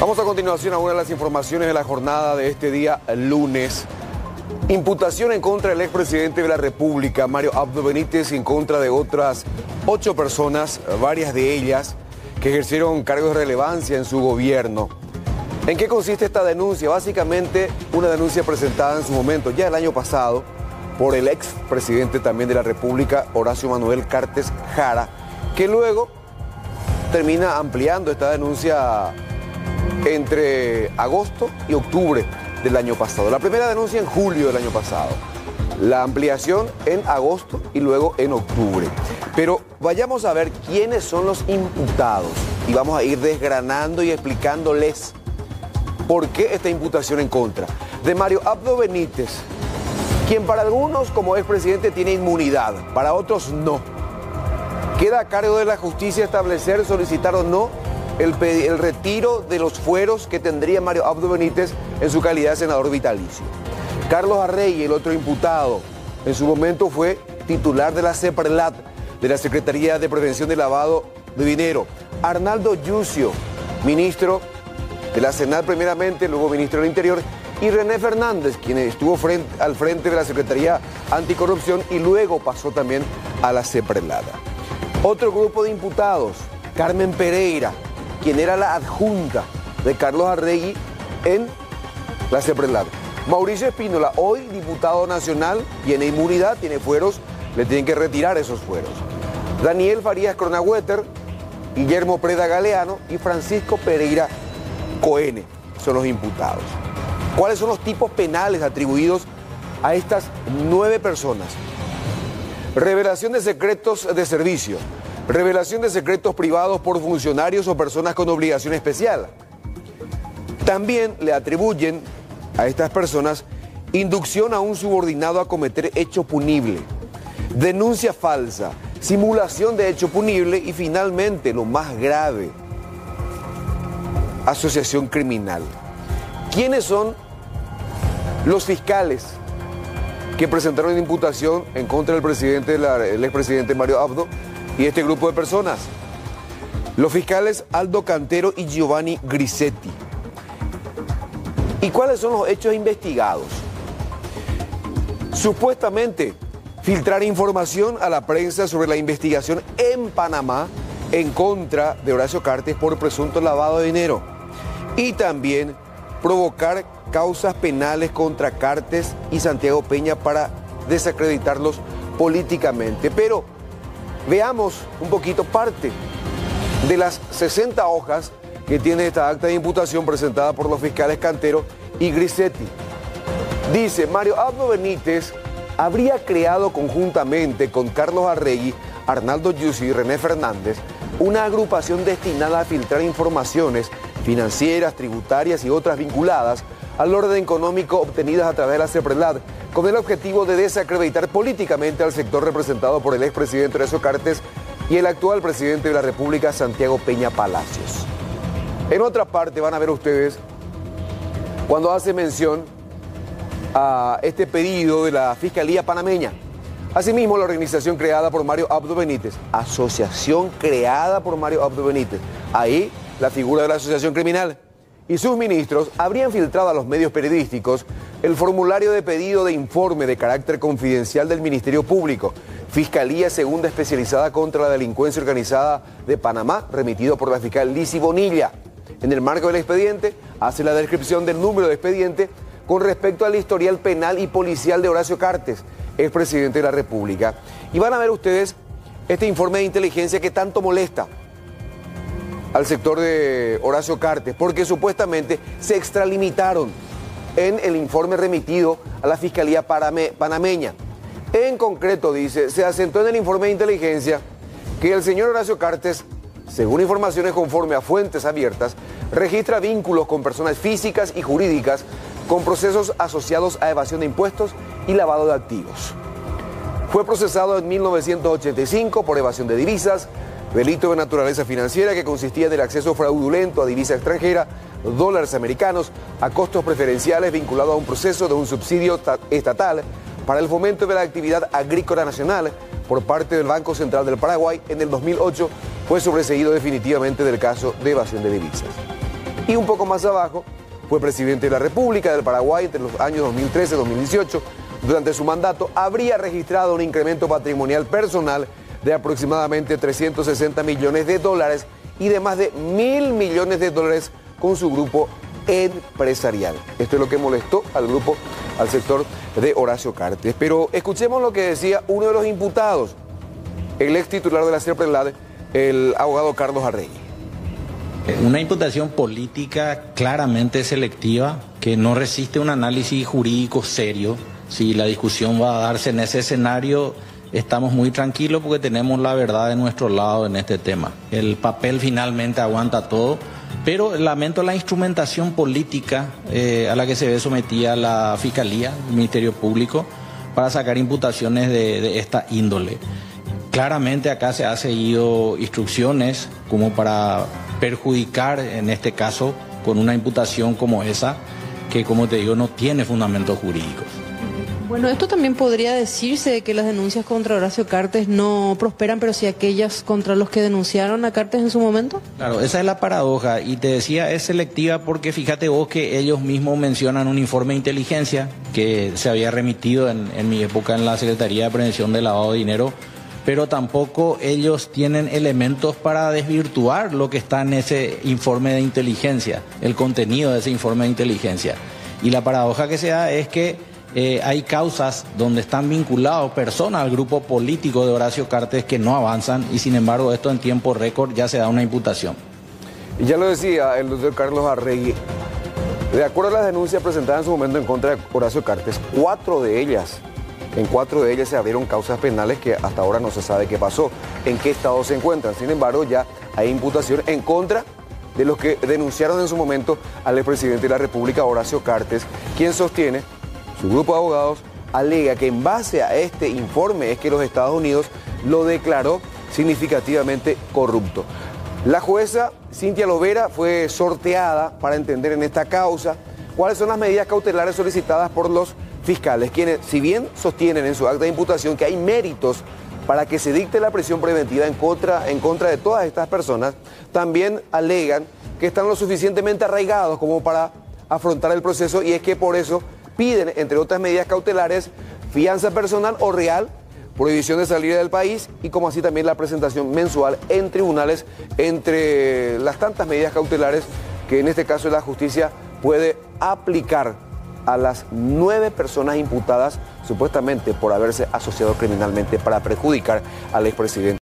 Vamos a continuación a una de las informaciones de la jornada de este día lunes. Imputación en contra del expresidente de la República, Mario Abdo Benítez, en contra de otras 8 personas, varias de ellas que ejercieron cargos de relevancia en su gobierno. ¿En qué consiste esta denuncia? Básicamente una denuncia presentada en su momento, ya el año pasado, por el expresidente también de la República, Horacio Manuel Cartes Jara, que luego termina ampliando esta denuncia entre agosto y octubre del año pasado. La primera denuncia en julio del año pasado, la ampliación en agosto y luego en octubre. Pero vayamos a ver quiénes son los imputados y vamos a ir desgranando y explicándoles por qué esta imputación en contra de Mario Abdo Benítez, quien para algunos como expresidente tiene inmunidad, para otros no. Queda a cargo de la justicia establecer, solicitar o no el retiro de los fueros que tendría Mario Abdo Benítez en su calidad de senador vitalicio. Carlos Arregui, el otro imputado, en su momento fue titular de la CEPRLAT, de la Secretaría de Prevención de Lavado de Dinero. Arnaldo Yucio, ministro de la Senat primeramente, luego ministro del Interior, y René Fernández, quien estuvo al frente de la Secretaría Anticorrupción y luego pasó también a la CEPRLAT. Otro grupo de imputados, Carmen Pereira, quien era la adjunta de Carlos Arregui en la CEPRLAT. Mauricio Espínola, hoy diputado nacional, tiene inmunidad, tiene fueros, le tienen que retirar esos fueros. Daniel Farías Cronagüeter, Guillermo Preda Galeano y Francisco Pereira Coene son los imputados. ¿Cuáles son los tipos penales atribuidos a estas 9 personas? Revelación de secretos de servicio, revelación de secretos privados por funcionarios o personas con obligación especial. También le atribuyen a estas personas inducción a un subordinado a cometer hecho punible, denuncia falsa, simulación de hecho punible y finalmente, lo más grave, asociación criminal. ¿Quiénes son los fiscales que presentaron imputación en contra del presidente, el expresidente Mario Abdo y este grupo de personas? Los fiscales Aldo Cantero y Giovanni Grisetti. ¿Y cuáles son los hechos investigados? Supuestamente, filtrar información a la prensa sobre la investigación en Panamá en contra de Horacio Cartes por presunto lavado de dinero. Y también provocar causas penales contra Cartes y Santiago Peña para desacreditarlos políticamente. Pero veamos un poquito parte de las 60 hojas que tiene esta acta de imputación presentada por los fiscales Cantero y Grisetti. Dice, Mario Abdo Benítez habría creado conjuntamente con Carlos Arregui, Arnaldo Yucio y René Fernández una agrupación destinada a filtrar informaciones financieras, tributarias y otras vinculadas al orden económico obtenidas a través de la CEPRLAT, con el objetivo de desacreditar políticamente al sector representado por el expresidente Horacio Cartes y el actual presidente de la República, Santiago Peña Palacios. En otra parte van a ver ustedes cuando hace mención a este pedido de la Fiscalía Panameña. Asimismo, la organización creada por Mario Abdo Benítez, asociación creada por Mario Abdo Benítez, ahí la figura de la asociación criminal, y sus ministros habrían filtrado a los medios periodísticos el formulario de pedido de informe de carácter confidencial del Ministerio Público, Fiscalía Segunda Especializada contra la Delincuencia Organizada de Panamá, remitido por la fiscal Lizzy Bonilla. En el marco del expediente, hace la descripción del número de expediente con respecto al historial penal y policial de Horacio Cartes, expresidente de la República. Y van a ver ustedes este informe de inteligencia que tanto molesta al sector de Horacio Cartes, porque supuestamente se extralimitaron en el informe remitido a la Fiscalía Panameña. En concreto, dice, se asentó en el informe de inteligencia que el señor Horacio Cartes, según informaciones conforme a fuentes abiertas, registra vínculos con personas físicas y jurídicas con procesos asociados a evasión de impuestos y lavado de activos. Fue procesado en 1985 por evasión de divisas, delito de naturaleza financiera que consistía en el acceso fraudulento a divisa extranjera, dólares americanos, a costos preferenciales vinculado a un proceso de un subsidio estatal para el fomento de la actividad agrícola nacional por parte del Banco Central del Paraguay. En el 2008 fue sobreseído definitivamente del caso de evasión de divisas. Y un poco más abajo, fue presidente de la República del Paraguay entre los años 2013 y 2018. Durante su mandato habría registrado un incremento patrimonial personal de aproximadamente 360 millones de dólares y de más de 1.000 millones de dólares con su grupo empresarial. Esto es lo que molestó al grupo, al sector de Horacio Cartes. Pero escuchemos lo que decía uno de los imputados, el ex titular de la CERPRELAD, el abogado Carlos Arregui. Una imputación política claramente selectiva que no resiste un análisis jurídico serio. Si la discusión va a darse en ese escenario, estamos muy tranquilos porque tenemos la verdad de nuestro lado en este tema. El papel finalmente aguanta todo, pero lamento la instrumentación política a la que se ve sometida la Fiscalía, el Ministerio Público, para sacar imputaciones de esta índole. Claramente acá se ha seguido instrucciones como para perjudicar, en este caso, con una imputación como esa, que como te digo, no tiene fundamentos jurídicos. Bueno, esto también podría decirse de que las denuncias contra Horacio Cartes no prosperan, pero sí aquellas contra los que denunciaron a Cartes en su momento. Claro, esa es la paradoja, y te decía, es selectiva porque fíjate vos que ellos mismos mencionan un informe de inteligencia que se había remitido en mi época en la Secretaría de Prevención del Lavado de Dinero, pero tampoco ellos tienen elementos para desvirtuar lo que está en ese informe de inteligencia, el contenido de ese informe de inteligencia. Y la paradoja que se da es que hay causas donde están vinculados personas al grupo político de Horacio Cartes que no avanzan, y sin embargo esto en tiempo récord ya se da una imputación. Y ya lo decía el doctor Carlos Arregui, de acuerdo a las denuncias presentadas en su momento en contra de Horacio Cartes, en cuatro de ellas se abrieron causas penales que hasta ahora no se sabe qué pasó, en qué estado se encuentran. Sin embargo, ya hay imputación en contra de los que denunciaron en su momento al expresidente de la República, Horacio Cartes, quien sostiene, su grupo de abogados alega que en base a este informe es que los Estados Unidos lo declaró significativamente corrupto. La jueza Cintia Lovera fue sorteada para entender en esta causa cuáles son las medidas cautelares solicitadas por los fiscales, quienes, si bien sostienen en su acta de imputación que hay méritos para que se dicte la prisión preventiva en contra de todas estas personas, también alegan que están lo suficientemente arraigados como para afrontar el proceso, y es que por eso piden, entre otras medidas cautelares, fianza personal o real, prohibición de salir del país, y como así también la presentación mensual en tribunales, entre las tantas medidas cautelares que en este caso la justicia puede aplicar a las 9 personas imputadas supuestamente por haberse asociado criminalmente para perjudicar al expresidente.